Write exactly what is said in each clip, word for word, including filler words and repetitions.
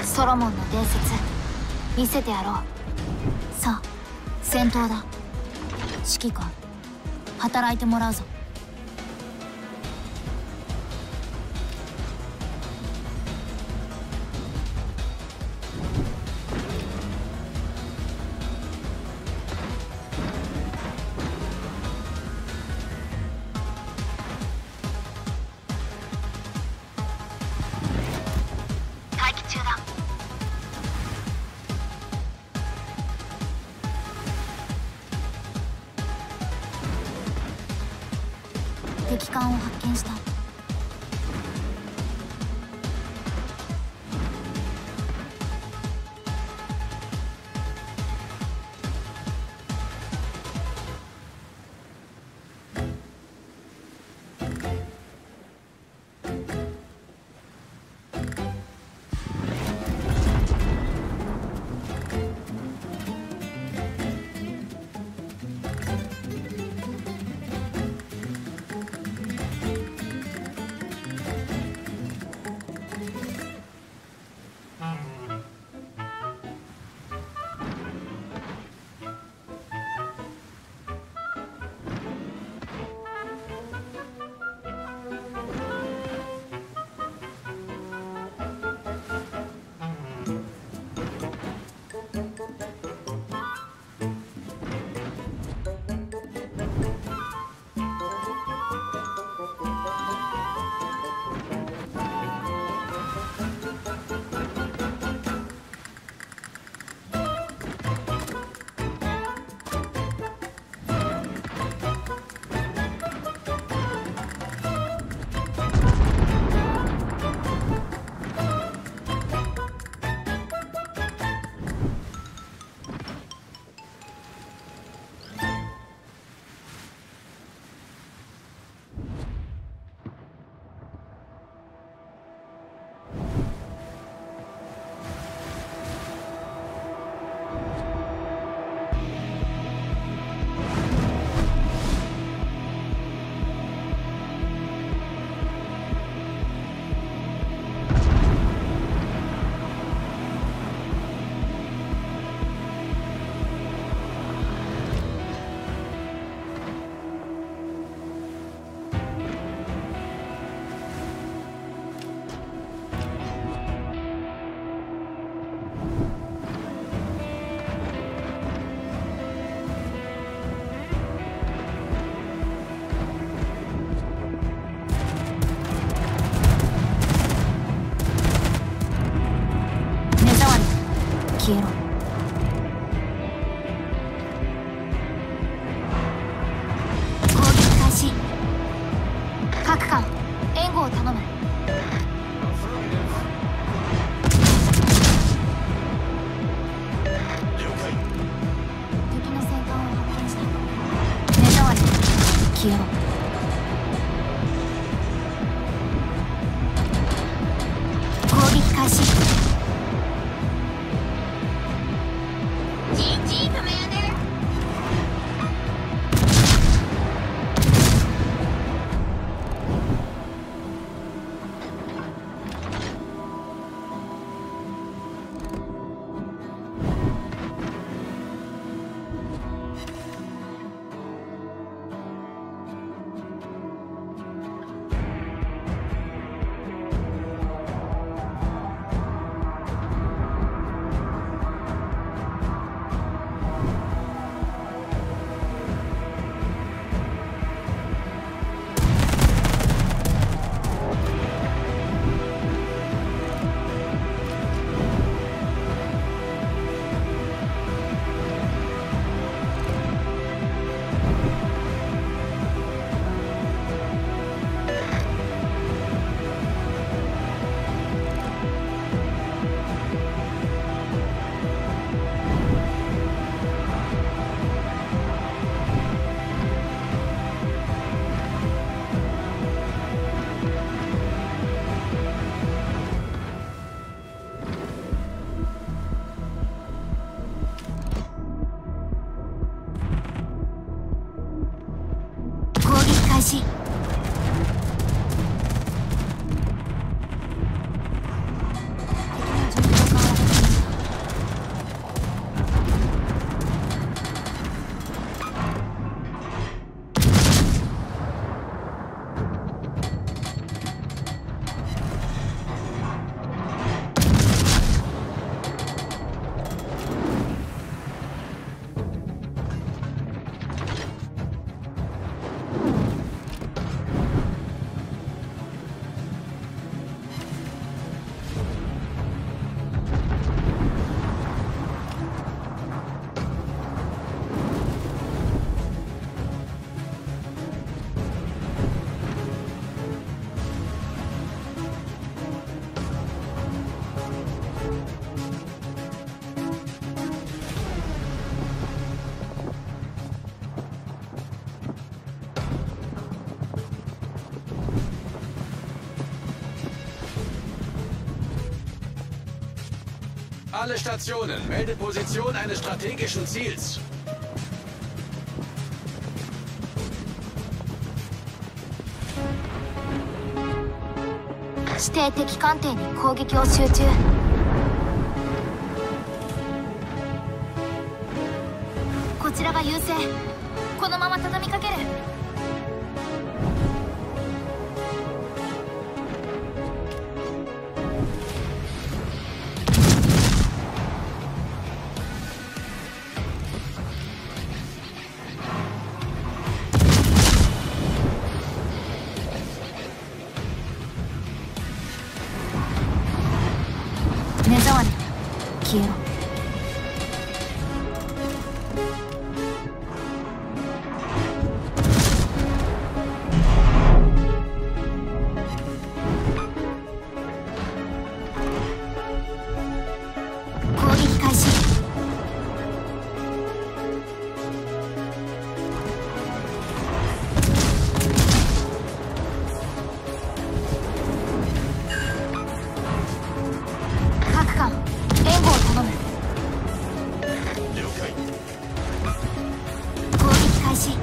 ソロモンの伝説見せてやろう。さあ戦闘だ。指揮官働いてもらうぞ。待機中だ。敵艦を発見した。消えろ。攻撃開始。各艦援護を頼む。敵の戦艦を発見した。目障り消えろ。攻撃開始。 Alle Stationen, melde Position eines strategischen Ziels. 指定敵艦艇に攻撃を集中。こちらが優勢。このまま畳みかける。目障り消えろ。攻撃開始。各艦援護を頼む。 了解。 攻撃開始。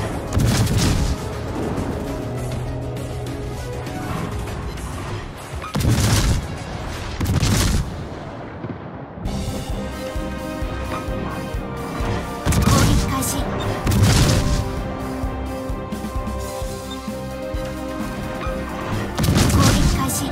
攻撃開始。攻撃開始。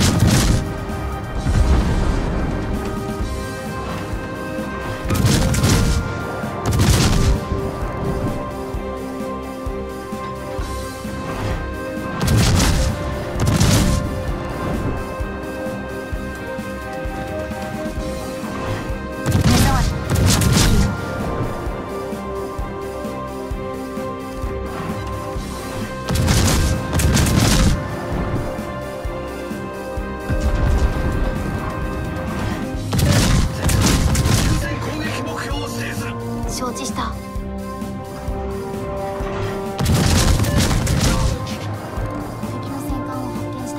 承知した。敵の戦艦を発見した。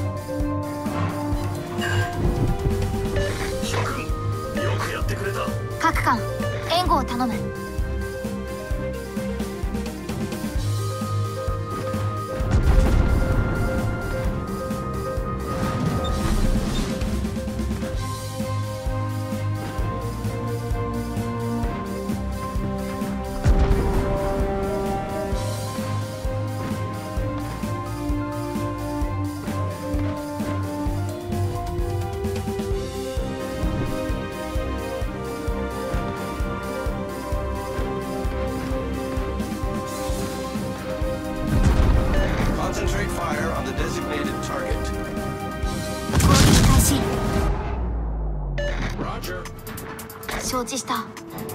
諸君、よくやってくれた。 各艦援護を頼む。 Concentrate fire on the designated target. 攻撃開始。 Roger. 承知した。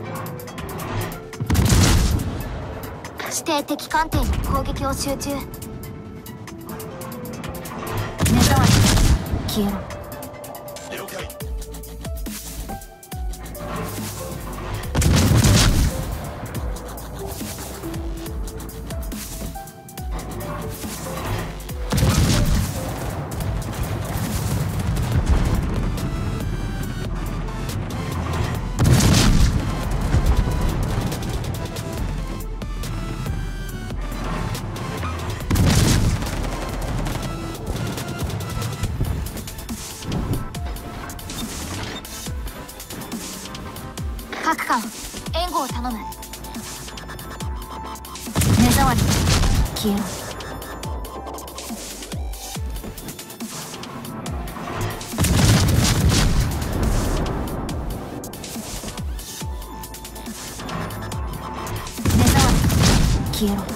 指定敵艦艇に攻撃を集中。目障り消えろ。 了解。各艦援護を頼む。目障り消えろ。目障り消えろ。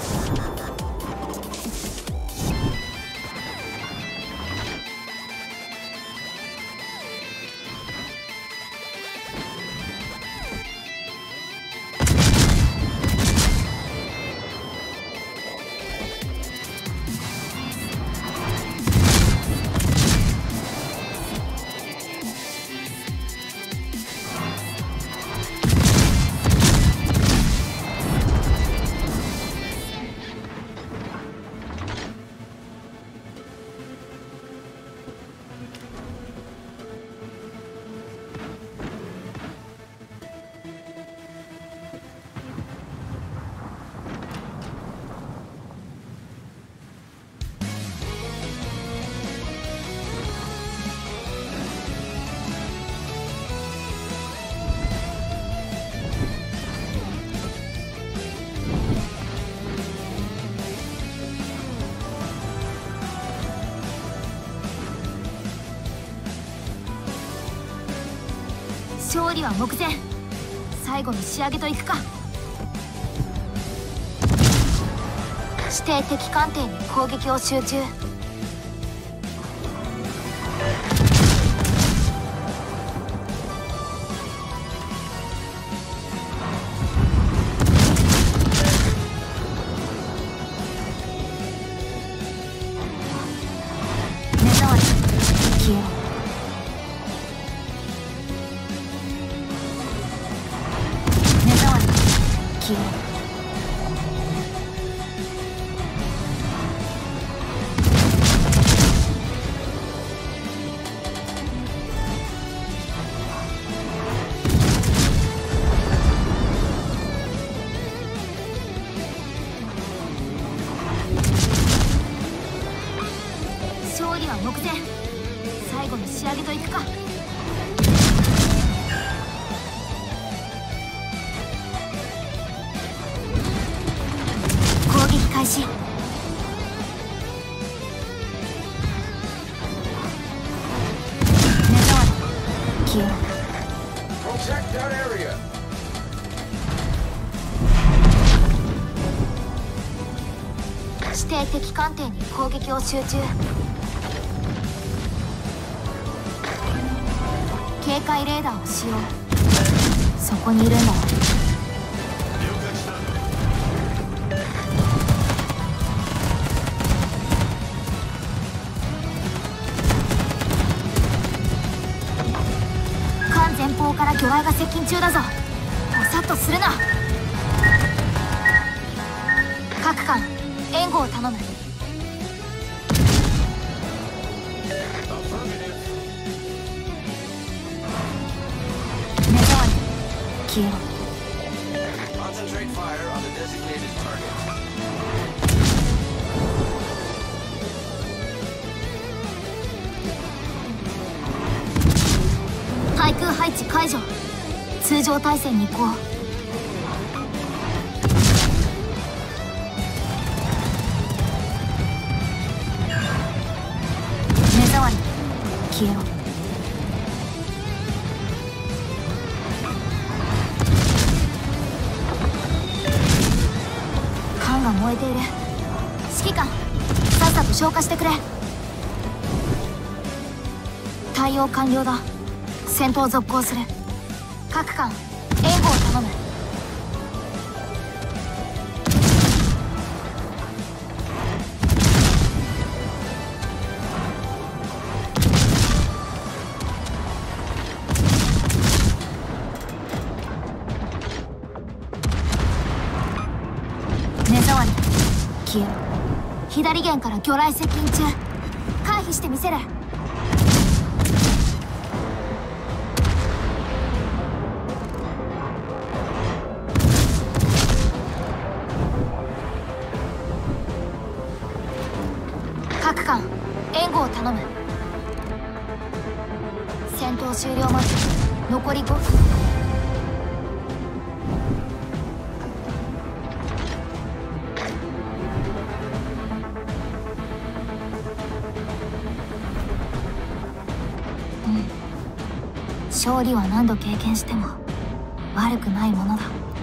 勝利は目前。最後の仕上げといくか。指定敵艦艇に攻撃を集中。目障り消えろ。目障り消えろ。勝利は目前。最後の仕上げといくか。攻撃開始。目障り消えろ。 Protect that area. 指定敵艦艇に攻撃を集中。警戒レーダーを使用。そこにいるんだ。艦前方から魚雷が接近中だぞ。ぼさっとするな。各艦援護を頼む。目障り消えろ。 Concentrate fire on the designated target. 対空配置解除。通常態勢に移行。目障り消えろ。艦が燃えている。指揮官、さっさと消火してくれ。対応完了だ。戦闘続行する。各艦援護を頼む。目障り消えろ。左舷から魚雷接近中。回避してみせる。各艦援護を頼む。戦闘終了まで残りごふん。うん、勝利は何度経験しても悪くないものだ。